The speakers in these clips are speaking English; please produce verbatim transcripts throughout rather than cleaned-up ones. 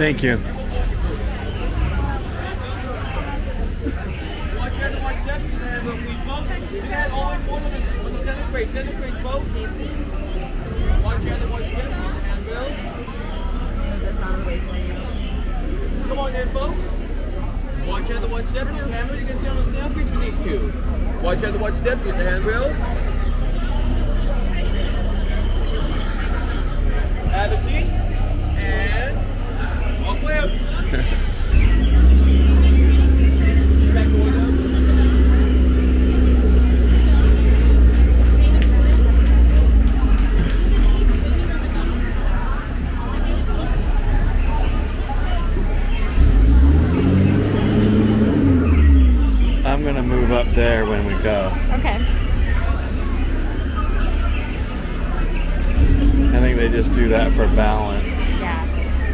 Thank you. Watch out and watch that. Please, folks. We had all in one on the, on the center crate. Center crate, folks. Watch out and watch that. Handbill. Come on in, folks. Watch out and watch step. Use the handrail. You can see on the center crate for these two. Watch out and watch step. Use the handrail. Have a seat. And walk way up. I'm gonna move up there when we go. Okay. I think they just do that for balance. Yeah.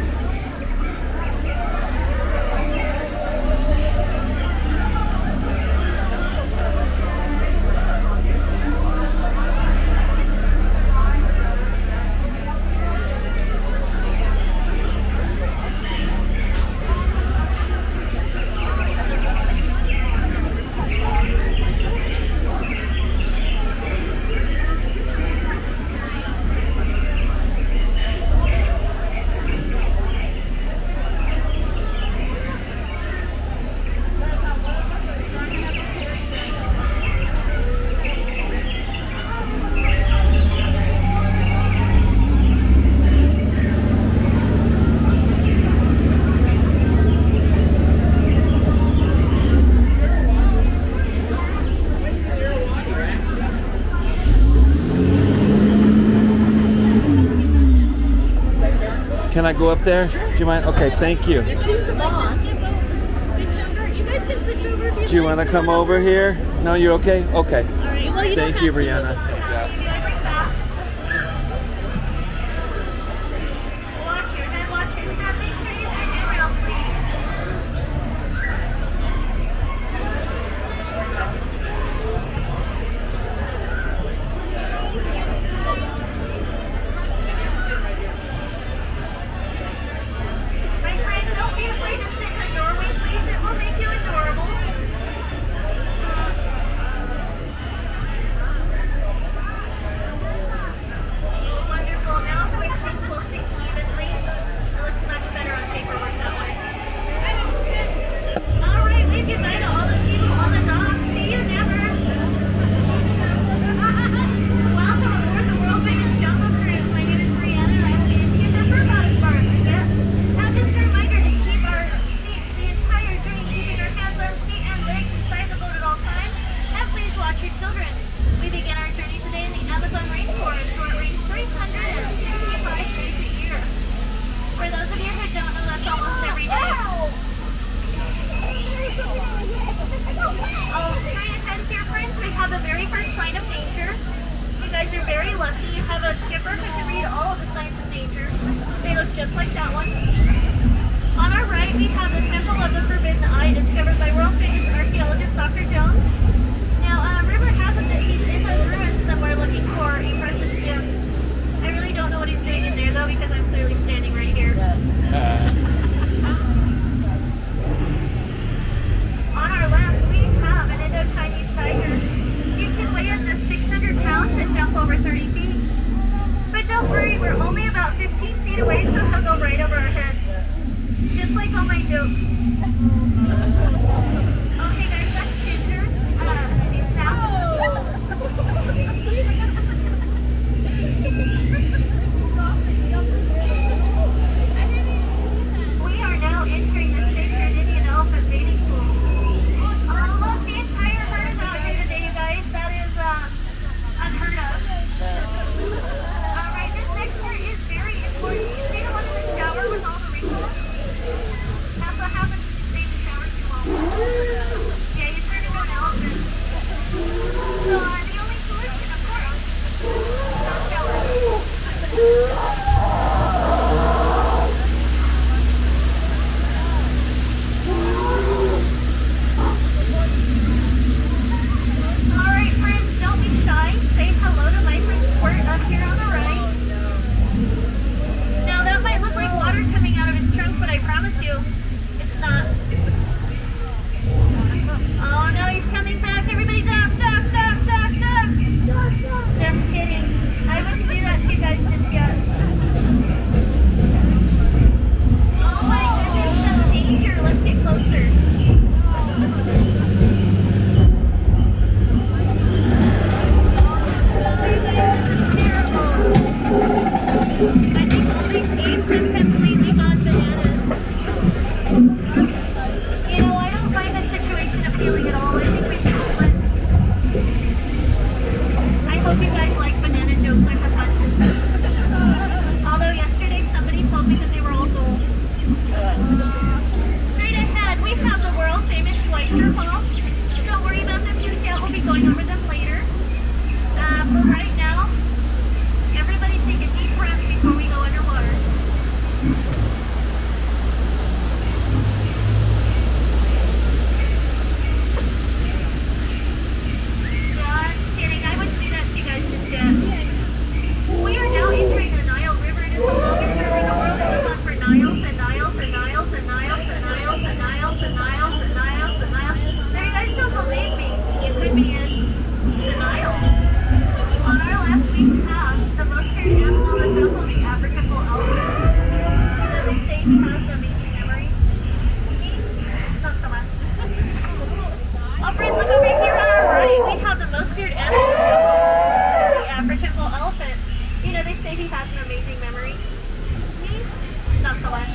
Can I go up there? Do you mind? Okay, thank you. She's the boss. You guys can switch over if you Do you want to come over here? No, you okay? Okay. All right. Well, you Thank don't you, have to. Brianna. Watch your head, watch your step, make sure you have your rails, please. My friend, don't be afraid to sit in the doorway, please. It will make you adorable. Wonderful. Now if we sync, we'll sync evenly. It looks much better on paperwork that way. All right, wave goodbye to all the people on the dock. See you never. Welcome aboard the world's biggest jungle cruise. My name is Brianna, and I will be your skipper for about as far as we get. Now just a reminder to keep our seats the entire journey, keeping our hands, arms, feet, and legs inside the boat at all times. And please watch your children. We begin our journey today in the Amazon rainforest, where it rains three hundred sixty-five days a year. For those of you who don't know, that's almost every day. Oh, straight ahead here, friends, we have the very first sign of danger. You guys are very lucky. You have a skipper who can read all of the signs of danger. They look just like that one. On our right, we have the Temple of the Forbidden Eye, discovered by world-famous archaeologist Doctor Jones. Now, uh, rumor has it that he's in those ruins somewhere looking for a precious gem. I really don't know what he's doing in there, though, because I'm clearly standing right here. On our left, we have an Indo-Chinese tiger. He can weigh up to six hundred pounds and jump over thirty feet. But don't worry, we're only about fifteen feet away, so he'll go right over our heads. Just like all my jokes. Okay, guys, that's ginger. Uh, these snaps. We are now entering the sacred Indian elephant mating pool. Oh, look, the entire herd is out here today, you guys. That is uh, unheard of. Alright, this next part is very important. You see the one in the shower with all the wrinkles? That's what happens if you stay in the shower too long. I think all these apes have completely gone bananas. You know, I don't find this situation appealing at all. I think we should split. I hope you guys like banana jokes. I have bunches. Although yesterday somebody told me that they were all gold. Straight ahead, we have the world famous Schweitzer Falls. Don't worry about them just yet. We'll be going over them later. Uh, but right now, everybody take a deep breath before we go underwater. Just kidding. I wouldn't do that to you guys just yet. We are now entering the Nile River. It is the longest river in the world. It goes on for Niles and Niles and Niles and Niles and Niles and Niles and Niles and Niles and Niles. There, you guys don't believe me. You could be in the Nile. On our left, we have the most feared animal in the jungle, the African bull elephant. So they say he has amazing memory. Me? Not so much. Oh, friends, look over here on our right. We have the most feared animal in the jungle, the African bull elephant. You know, they say he has an amazing memory. Me? Not so much.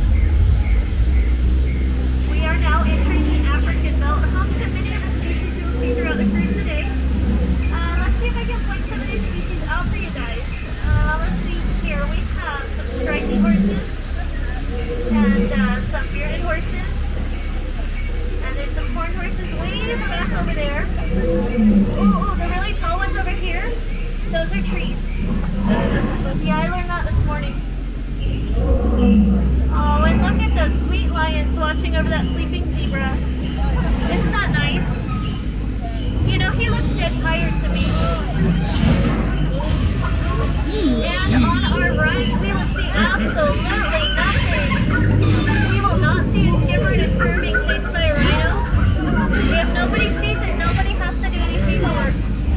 We are now entering the African belt, home to many of the species you will see throughout the cruise today. Uh, let's see if I can point some of these species out for you guys. Uh, let's see here. We have some striped horses and uh, some bearded horses. And there's some horned horses way in the back over there. Oh, the really tall ones over here, those are trees. Yeah, I learned that this morning. Oh, and look at those sweet lions watching over that sleeping zebra. Isn't that nice? You know, he looks dead tired to me. And on our right, we will see absolutely nothing. We will not see a skipper and his crew being chased by a rhino. If nobody sees it, nobody has to do any paperwork.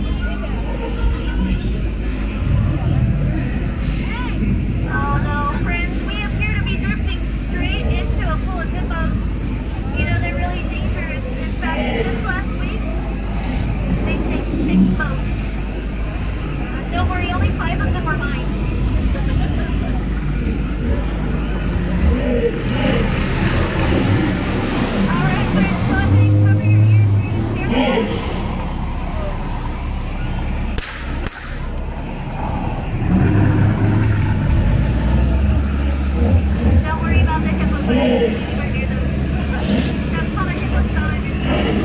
Oh no, friends, we appear to be drifting straight into a pool of hippos. You know, they're really dangerous. In fact, just last week, they sank six boats. Uh, don't worry, only five of them are mine. Alright, friends, go ahead and cover your ears. You're just here. Don't worry about the hippos. We're near them. That's called a hippopotamus.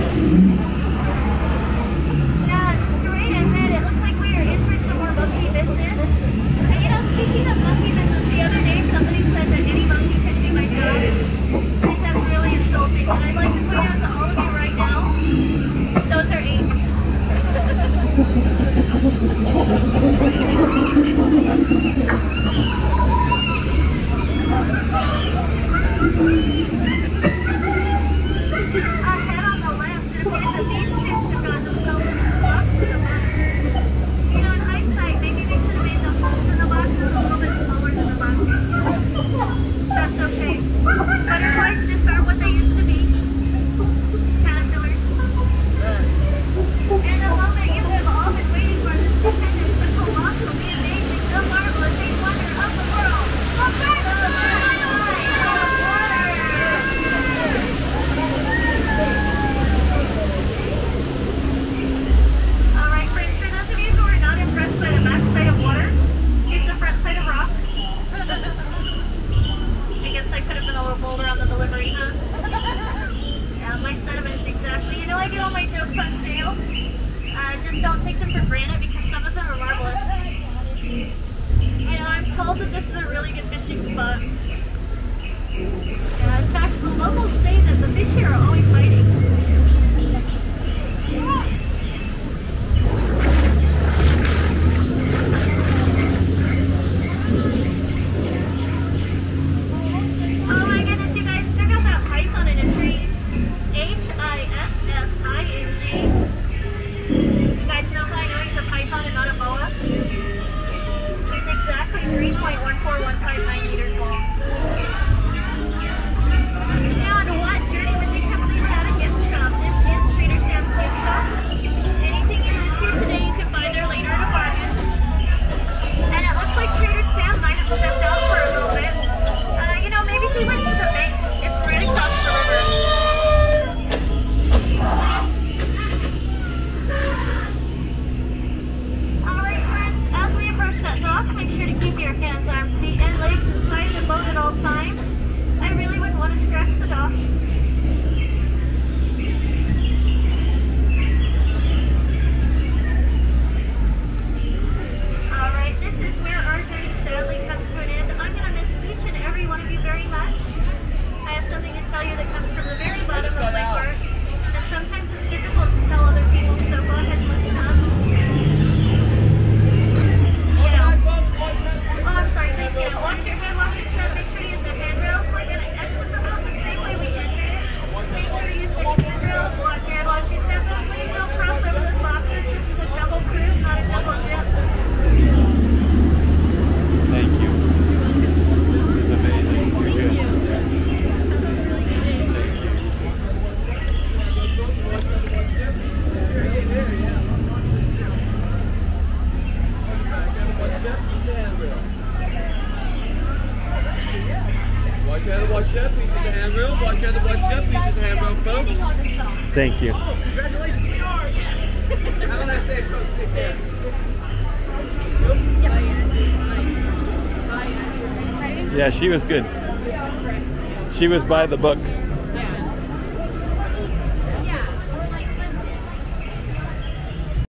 Now, straight ahead, it looks like we are in for some more monkey business. And you know, speaking of monkey business, the other day somebody said that any monkey could do my job. I think that's really insulting. And I'd like to point out to all of you right now, those are apes. Ahead on the left, it appears that these kids have got themselves into some boxes of butter. You know, in hindsight, maybe they could have made the holes in the boxes a little bit smaller than the boxes. That's okay. Butterflies just aren't what they used to be. Caterpillars. And the moment you have all been waiting for, this stupendous simple walk will be amazing, the marvelous, a wonder of the world. Look back to the water! Alright, friends, for those of you who are not impressed by the back side of water, here's the front side of rock. I guess I could have been a little bolder on the delivery, huh? Yeah, my sentiments exactly. You know, I get all my jokes on sale. Uh, just don't take them for granted because some of them are marvelous. You know, I'm told that this is a really good fishing spot. Uh, in fact, the locals say that the fish here are always biting. Oh my goodness, you guys, check out that python in a tree. H I S S I N G. You guys know how I know he's a python and not a boa? He's exactly three point one four one five nine meters long. Now, on what journey would you come please at a gift shop? This is Trader Sam's gift shop. Anything you miss here today, you can find there later at a bargain. And it looks like Trader Sam might Watch your head, watch your head, please use the handrail. Watch your head, watch your head, please use the handrail, folks. Thank you. Oh, congratulations, we are, yes! Have a nice day, folks. Take care. Yeah, she was good. She was by the book.